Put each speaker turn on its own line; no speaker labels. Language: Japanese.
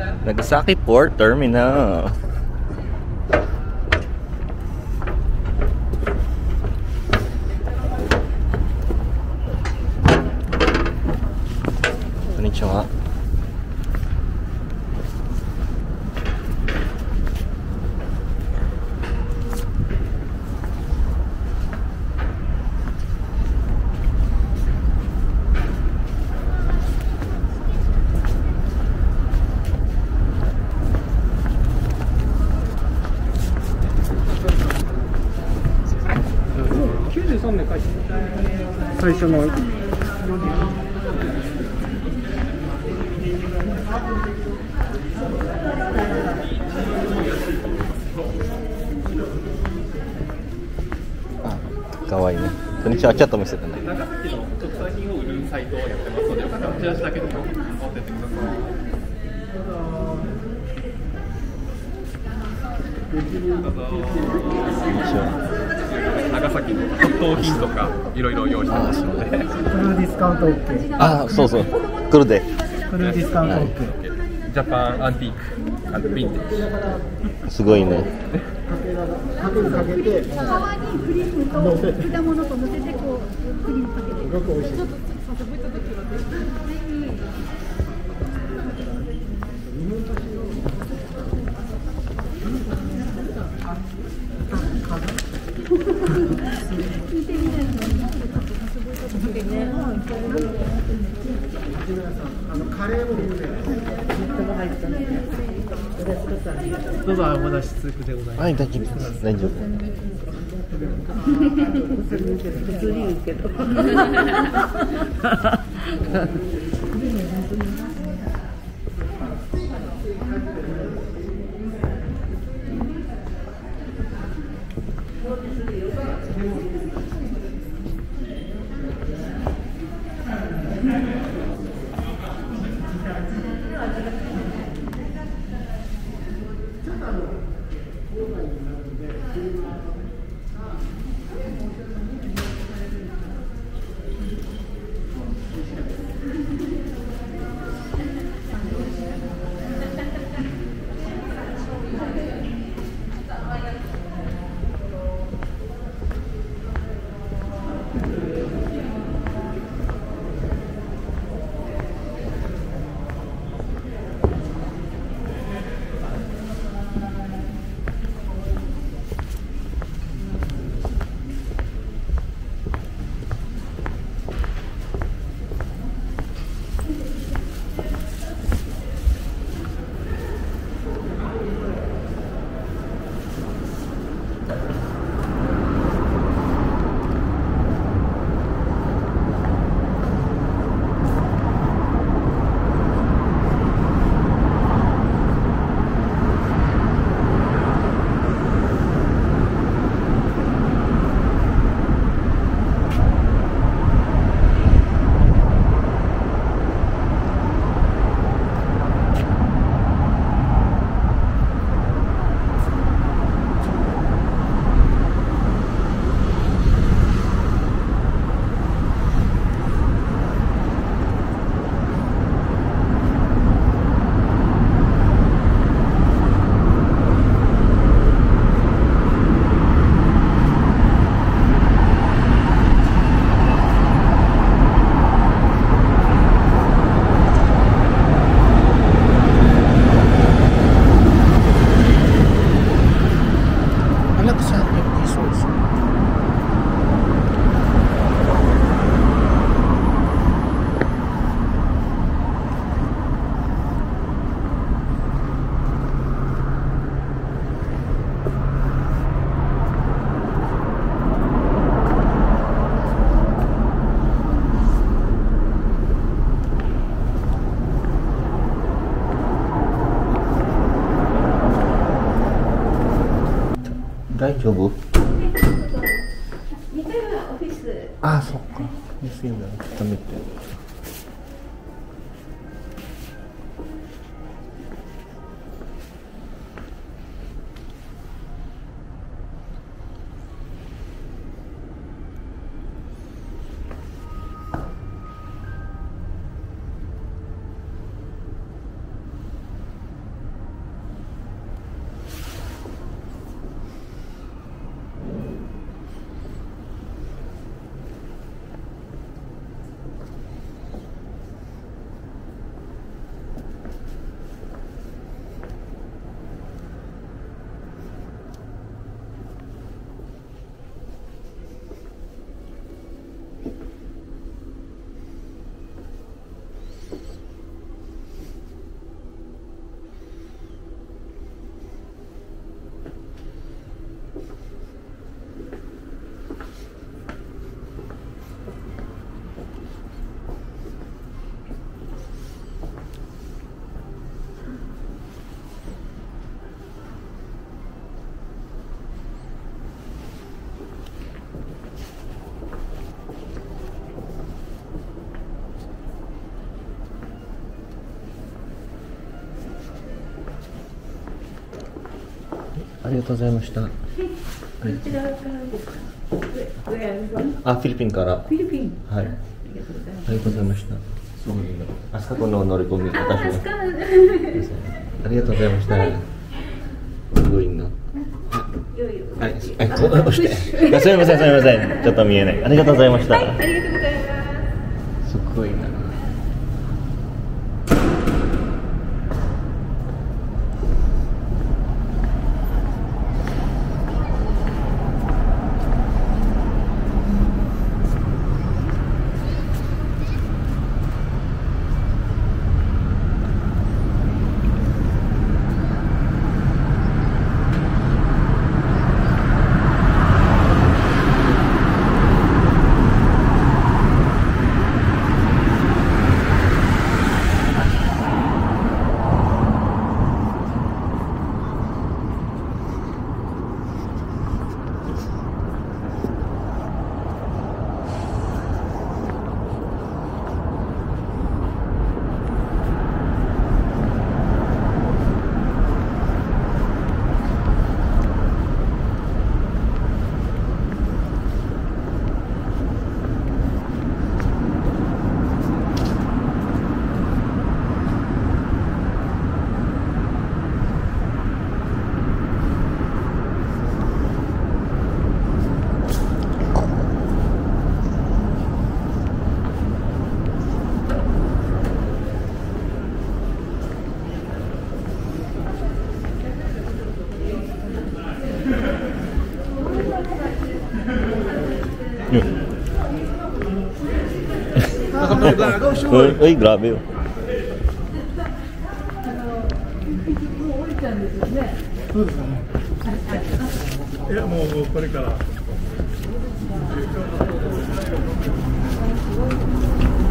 Nagasaki Port Terminal. Konnichiwa.
最初の
かわいいね。こんにちは。ちょっと見せてね。
長崎の特産品を売るサイトをやってますので、よかったらチラシだけでも持ってってください。どうぞ。長崎の骨董品とかいろいろ用意してますので。
クルーディスカウント OK。
あ、そうそう。来るで。
クルーディスカウント OK。
ジャパンアンティーク、ヴィンテージ。
すごいね。
かけて、
皮にクリームと果物と乗せてこうクリームかけて。
すごく美味しい。
ちょっと早速いただきます。見てみないと
カレーも入ってる。どうぞお出し続くでございます。
はい、大丈夫です。大丈夫。
普通に言うけど。
大丈夫？
2階はオフィス。
あ、そっか。ですよね。止めて。 ありがとうございました。
こちらから
あ、フィリピンから。
フィリピン。
はい。ありがとうございました。そうなんだ。あそこの乗り込み、私が。ありがとうございました。すごいな。はい、こう押して。すみません、すみません。ちょっと見えない。ありがとうございました。
ありがとうございます。
すごいな。Uy, grabe yun.
そうですね。いや、もうこれから。